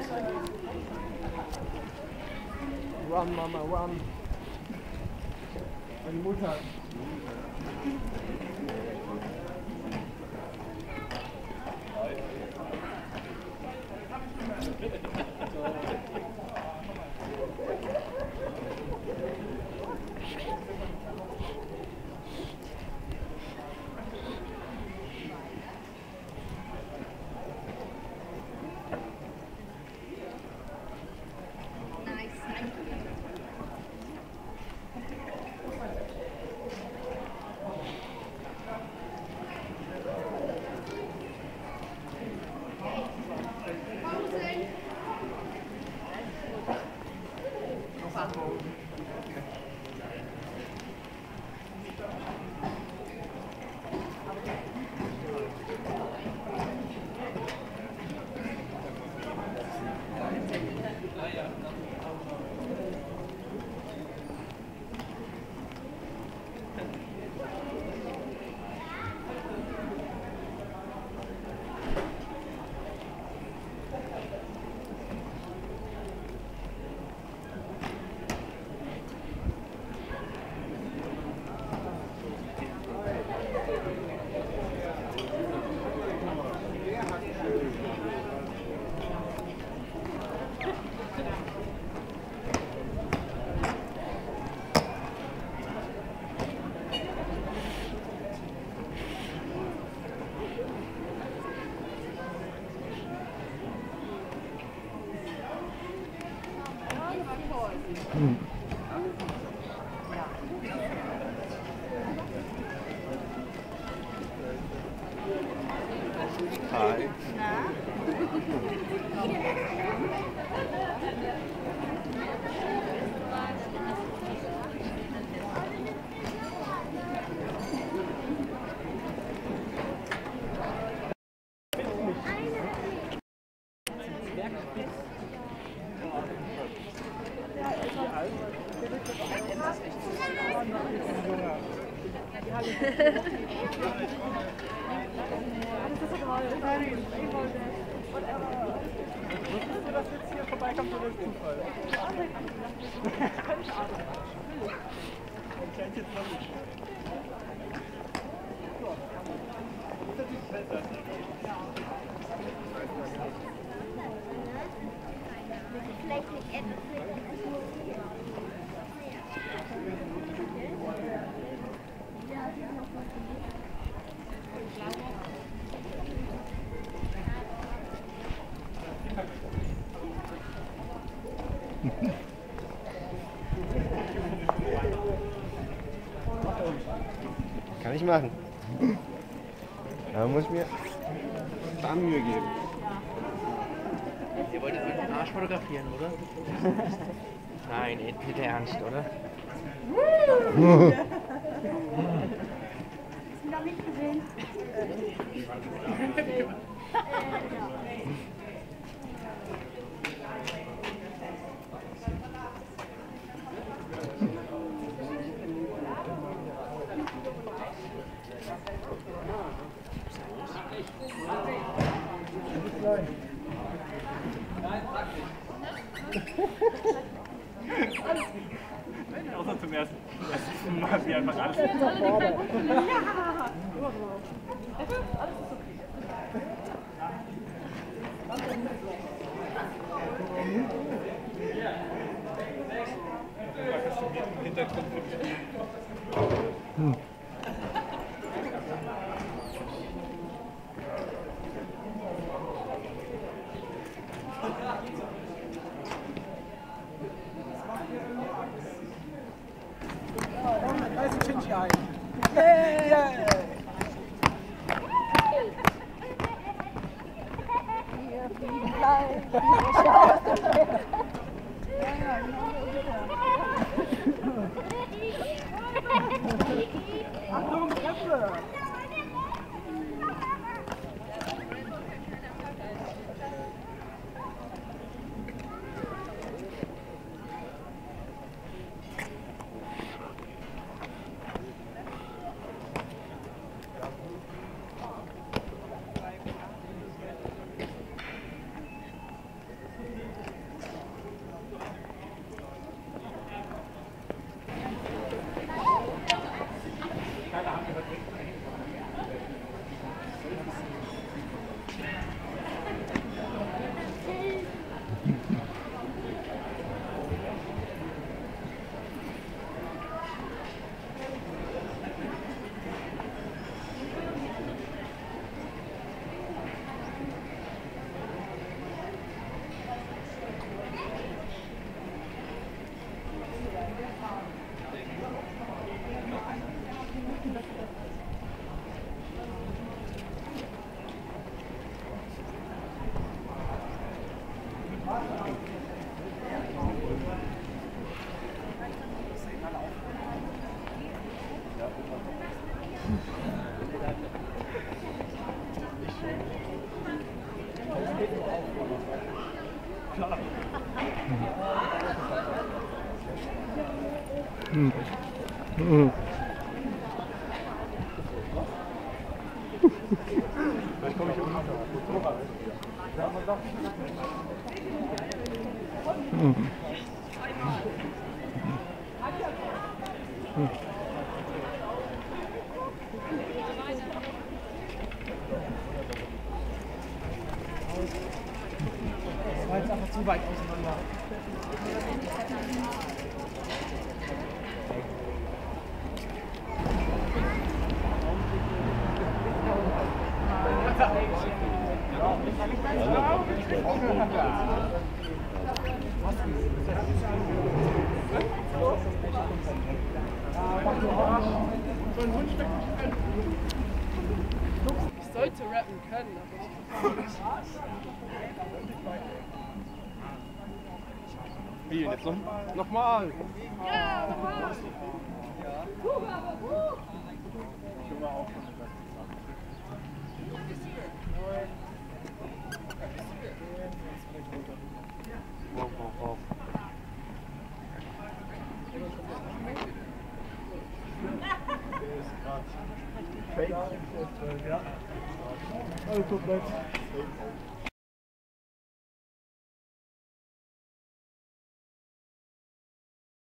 Run, Mama, run. Meine Mutter. Hi. Wusstest du, dass jetzt hier vorbeikommt oder ist Zufall? Keine Ahnung. Ich hätte jetzt noch nicht. Das ist natürlich besser. Vielleicht nicht etwas. Kann ich machen. Da muss ich mir da Mühe geben. Ihr wolltet mit dem Arsch fotografieren, oder? Nein, bitte ernst, oder? Hast du noch nicht gesehen? Außer zum ersten Mal, wie einfach alles. Ja! Alles ist okay. Hintergrund. Da ist ein Chinchi ein. Yeah! Wir fliegen gleich. Achtung, Treppe! Vielleicht komme ich um. Das war jetzt einfach zu weit auseinander. Ich sollte rappen können, aber ich Wie, jetzt nochmal? Ja, nochmal! Wow. Ja. Also komplett.